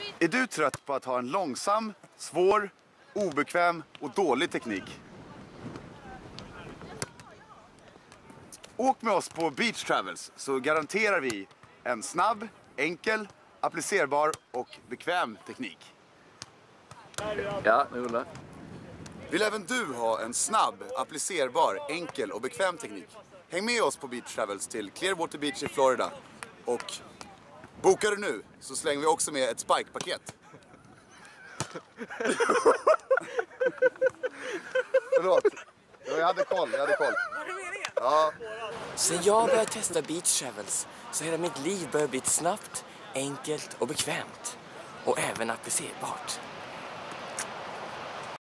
Är du trött på att ha en långsam, svår, obekväm och dålig teknik? Åk med oss på BeachTravels så garanterar vi en snabb, enkel, applicerbar och bekväm teknik. Ja, nu rullar. Vill även du ha en snabb, applicerbar, enkel och bekväm teknik? Häng med oss på BeachTravels till Clearwater Beach i Florida. Och bokar du nu så slänger vi också med ett spike-paket. Förlåt. Jag hade koll. Var det meningen? Ja. Sen jag började testa BeachTravels så hela mitt liv började bli snabbt, enkelt och bekvämt. Och även applicerbart.